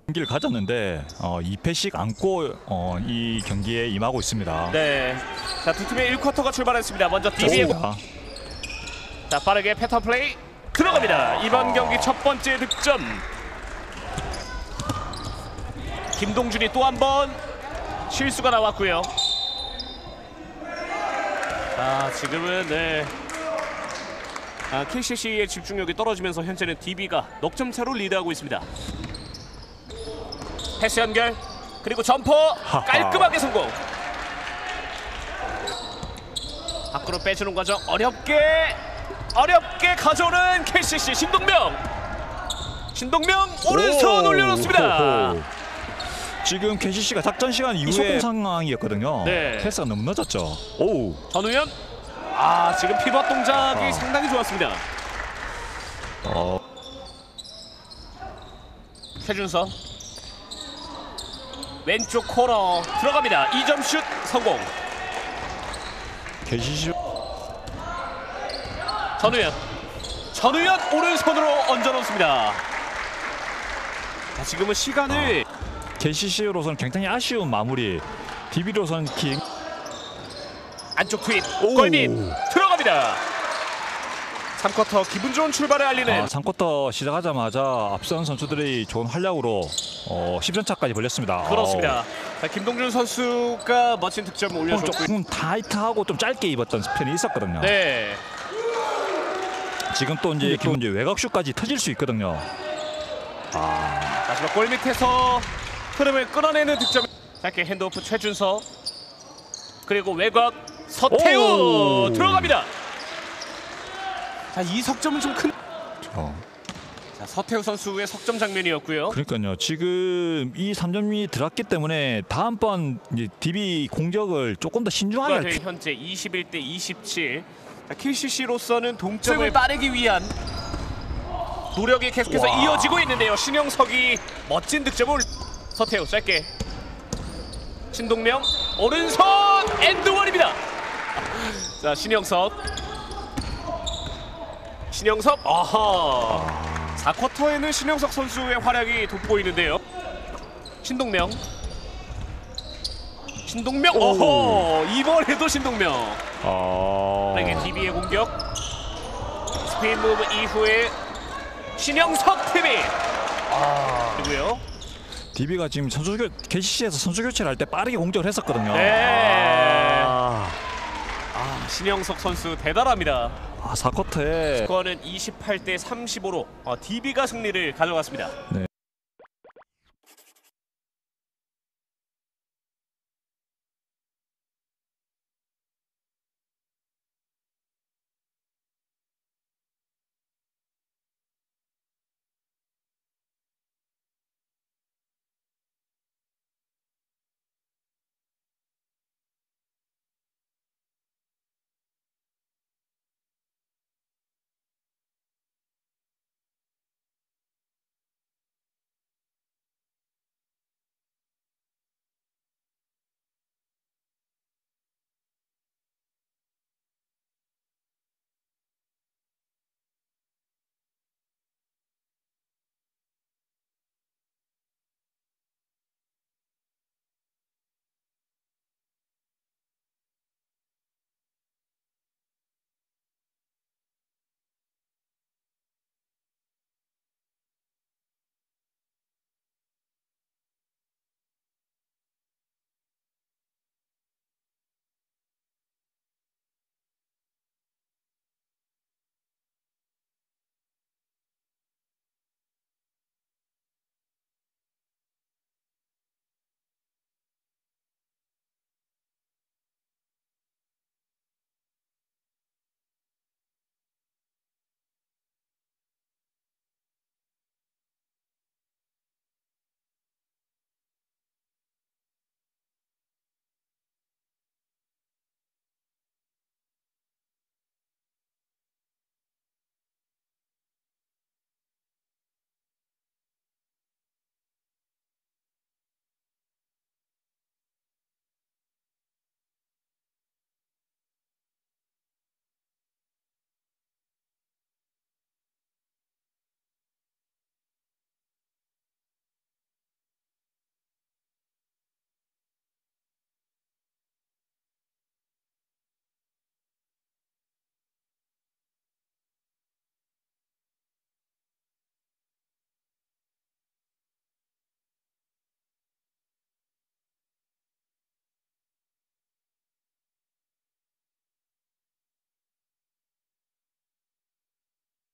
경기를 가졌는데 2패씩 안고 이 경기에 임하고 있습니다. 네. 자, 두 팀의 1쿼터가 출발했습니다. 먼저 DB의 자, 빠르게 패턴 플레이 들어갑니다. 이번 경기 첫 번째 득점. 김동준이 또 한 번 실수가 나왔고요. 자, 지금은 KCC의 집중력이 떨어지면서 현재는 DB가 넉점 차로 리드하고 있습니다. 패스 연결 그리고 점퍼 깔끔하게 성공. 밖으로 빼주는 과정 어렵게 가져오는 KCC 신동명 오른손 올려놓습니다. 지금 KCC가 작전 시간 이후에 상황이었거든요. 네. 패스가 너무 늦었죠. 오, 전우현. 지금 피벗 동작이 상당히 좋았습니다. 최준서 왼쪽 코너 들어갑니다. 2점 슛 성공. KCC 전우현 오른손으로 얹어놓습니다. 지금은 시간을 KCC로서는 굉장히 아쉬운 마무리. DB로서는 안쪽 트윗 골밑 들어갑니다. 3쿼터 기분 좋은 출발을 알리는 3쿼터 시작하자마자 앞선 선수들이 좋은 활약으로 10점 차까지 벌렸습니다. 그렇습니다. 자, 김동준 선수가 멋진 득점을 올려줬고 조금 타이트하고 좀 짧게 입었던 편이 있었거든요. 네. 지금 또 이제 외곽슛까지 터질 수 있거든요. 마지막 골 밑에서 흐름을 끌어내는 득점. 짧게 핸드오프 최준서 그리고 외곽 서태우 들어갑니다. 자, 이 석점은 좀 큰. 자, 서태우 선수의 석점 장면이었고요. 그러니까요. 지금 이 3점이 들어갔기 때문에 다음번 이제 DB 공격을 조금 더 신중하게 할 필요. 현재 21대 27. 자, KCC로서는 동점을 따내기 위한 노력이 계속해서 이어지고 있는데요. 신영석이 멋진 득점을. 서태우 짧게. 신동명 오른손 엔드원입니다. 자, 신영석. 4쿼터에는 신영석 선수의 활약이 돋보이는데요. 신동명. 이번에도 신동명. 빠르게 DB의 공격. 스피드 무브 이후에 신영석 팀이 그리고요. DB가 지금 KCC에서 선수 교체를 할 때 빠르게 공격을 했었거든요. 네. 신영석 선수 대단합니다. 4쿼터에 스코어는 28대 35로 DB가 승리를 가져갔습니다. 네.